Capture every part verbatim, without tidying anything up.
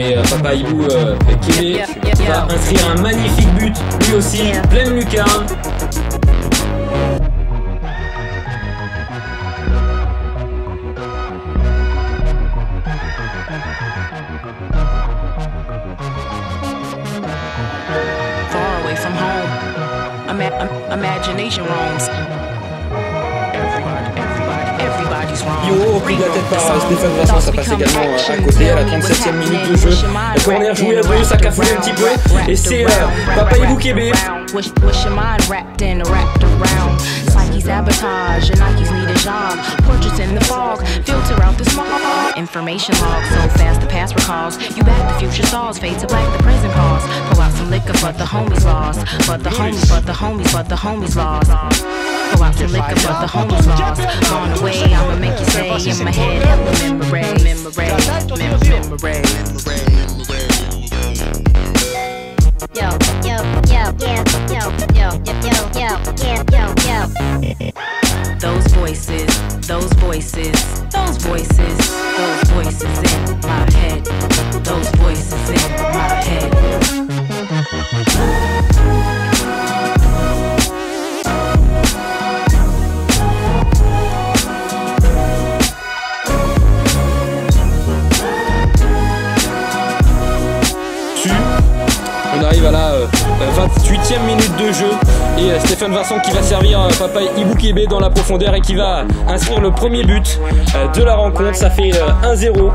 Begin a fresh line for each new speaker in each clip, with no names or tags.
mais euh, Papa Hibou euh, Kébé va inscrire un magnifique but, lui aussi, pleine lucarne.
Imagination roams. Everybody, everybody, everybody's wrong.
Yo, pris de la tête par Stéphane Vincent, ça passe également à côté à la trente-septième minute de jeu. La corner jouée à deux, ça cafoule un petit peu. Et c'est euh, Papa Hibou Kébé.
Wish, wish your mind wrapped in, wrapped around. It's like he's sabotage, and Nike's need a job. Portraits in the fog, filter out the smog. Information log, so fast the past recalls. You back the future stars, fade to black the present cause. Pour out some liquor, but the homies lost. But the homies, but the homies, but the homies lost. Pour out some liquor, but the homies lost. Gone away, I'ma make you say in my head, memory, memory, memory, memory.
Yo, yo, yo, yeah, yo, yo, yo, yo, yeah, yo, yo.
Those voices, those voices, those voices, those voices in my head. Those voices in my head.
On arrive à la euh, vingt-huitième minute de jeu et euh, Stéphane Vincent qui va servir euh, Papa Hibou Kébé dans la profondeur et qui va inscrire le premier but euh, de la rencontre. Ça fait euh, un zéro.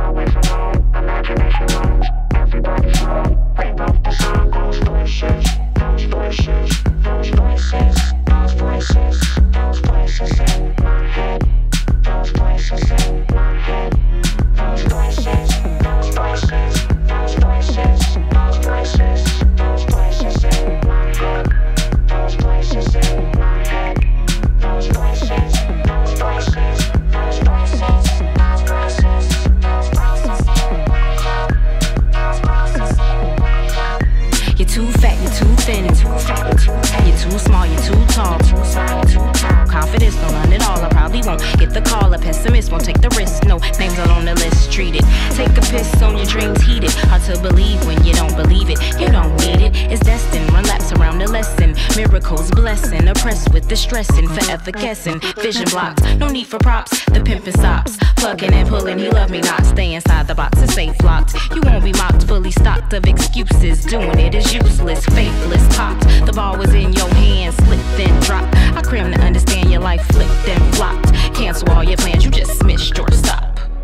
Stressing, forever guessing, vision blocks, no need for props, the pimpin' stops, plugging and pulling, he love me not, stay inside the box, it's safe locked, you won't be mocked, fully stocked of excuses, doing it is useless, faithless, popped, the ball was in your hands, slipped and dropped, I cram to understand your life flipped and flopped, cancel all your plans, you just missed your stop.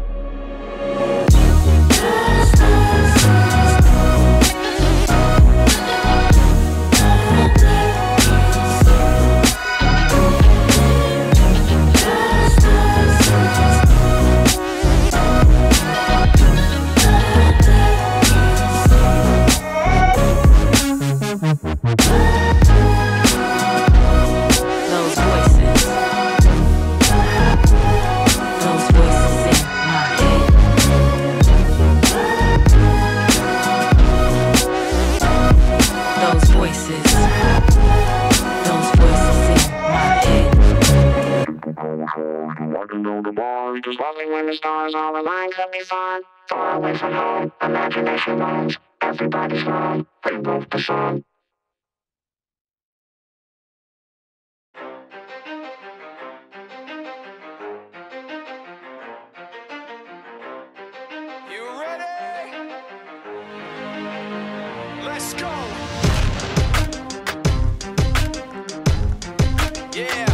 When the stars all align could be fun. Far away from home, imagination roams. Everybody's wrong, we wrote the song.
You ready? Let's go. Yeah.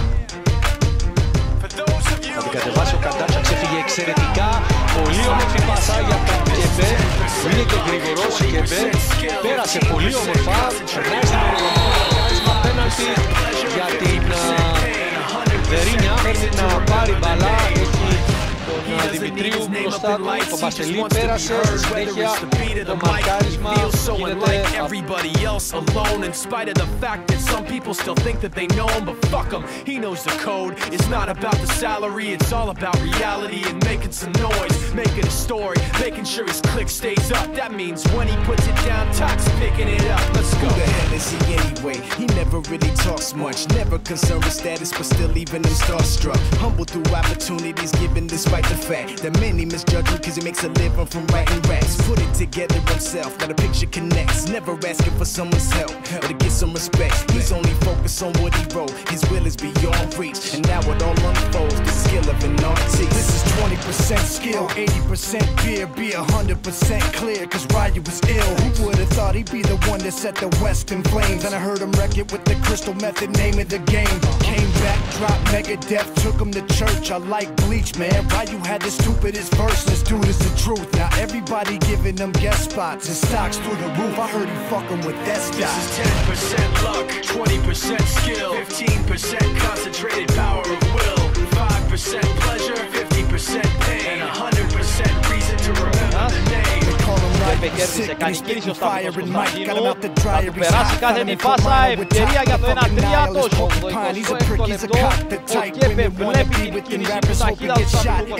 Θα την κατεβάσει ο Καντάτσα, ξέφυγε εξαιρετικά. Πολύ όμορφη πάσα για τον Κεμπέ. Είναι και γρήγορος ο Κεμπέ. Πέρασε πολύ όμορφα. Περνάει στην οργανισμό πέναλτι για την Βερίνια. Πρέπει να πάρει μπαλά. Έχει τον Δημητρίου μπροστά του. Το Μπαστελή πέρασε. Στη συνέχεια το μαρκάρισμα γίνεται
everybody else alone. In spite of the fact that some people still think that they know him, but fuck him, he knows the code. It's not about the salary, it's all about reality and making some noise, making a story, making sure his click stays up. That means when he puts it down, Tox picking it up. Let's go. Who the hell is he anyway? He never really talks much, never concerned with status, but still leaving him starstruck. Humble through opportunities given despite the fact that
that many misjudge him cause he makes a living from writing raps. Put it together himself, now the picture connects. Never asking for someone's help or to get some respect. He's only focused on what he wrote. His will is beyond reach, and now it all unfolds. The skill of an artist. This is twenty percent skill, eighty percent beer. Be one hundred percent clear, cause Ryu was ill. Who would've thought he'd be the one that set the West in flames? And I heard him wreck it with the Crystal Method, name of the game. Came back, dropped Megadeth, took him to church. I like Bleach, man. Ryu had the stupidest verse. Let's do this the truth. Now everybody giving them guest spots and stocks through the roof. I heard he fucking with that stock.
This is ten percent luck, twenty percent skill, fifteen percent concentrated power of will, five percent pleasure, fifty percent pain, and one hundred percent reason to remember the name.
Κέρδισε, κάνει κίνηση ο Σταύρος Κωνσταντίνου. Θα του περάσει κάθε τη φάσα, ευκαιρία για το ένα τρία, το εικοστό έκτο λεπτό. Ο Κέπε βλέπει την κίνηση του ταχύτητα του Σταύρου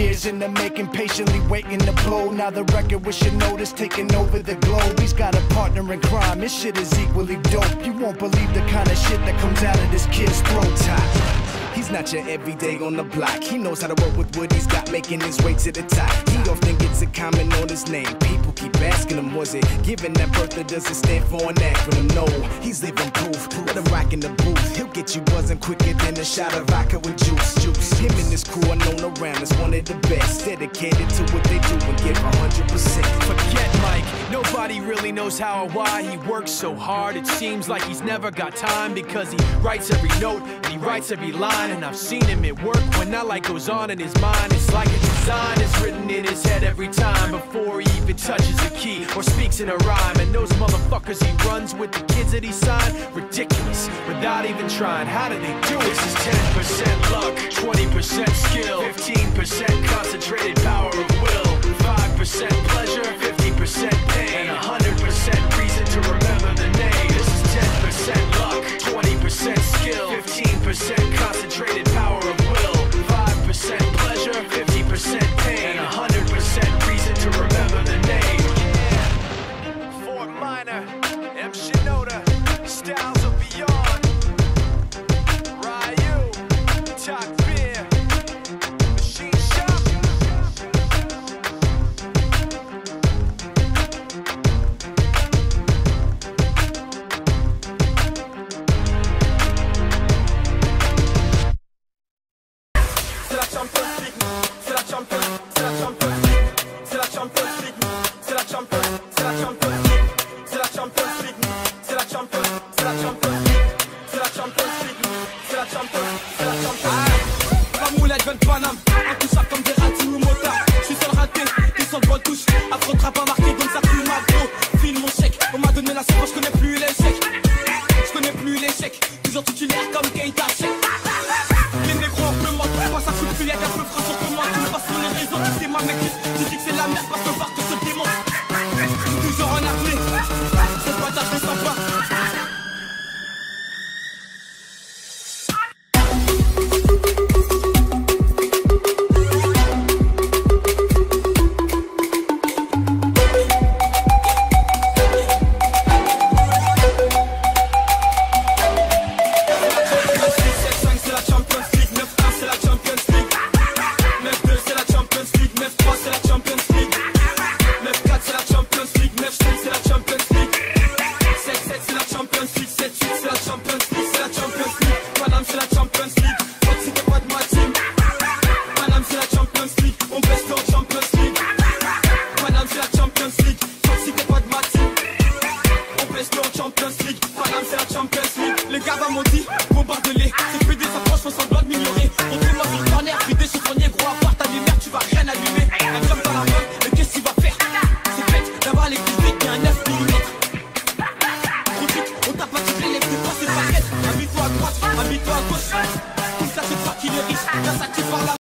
Κωνσταντίνου. He's not your everyday on the block. He knows how to work with what he's got, making his way to the top. He often gets a comment on his name. People keep asking him, was it given that birth or does it stand for an acronym? No, he's living proof. Let him rock in the booth. He'll get you buzzing quicker than a shot of vodka with juice. Juice. Him and his crew are known around as one of the best. Dedicated to what they do and give one hundred percent.
Forget Mike. Nobody really knows how or why he works so hard. It seems like he's never got time because he writes every note and he writes every line. And I've seen him at work when that light goes on in his mind. It's like a design is written in his head every time before he even touches a key or speaks in a rhyme. And those motherfuckers he runs with, the kids that he signed, ridiculous, without even trying. How do they do it? This is ten percent luck, twenty percent skill, fifteen percent concentrated power of will, five percent pleasure, fifty percent pain, and one hundred percent reason to remember the name. This is ten percent luck, twenty percent skill, fifteen percent concentrated power of will, five percent pleasure, fifty percent pain, and one hundred percent reason to remember the name. Yeah. Fort Minor, M. Shinoda, Styles of Beyond, Ryu, Talk Beer, Machine Shop.
Toujours titulaire comme Keita. Les négros, on peut mentir, pas ça fout de fil, y'a qu'un peu de sur moi. Tu me passes sur les réseaux, tu sais ma mec.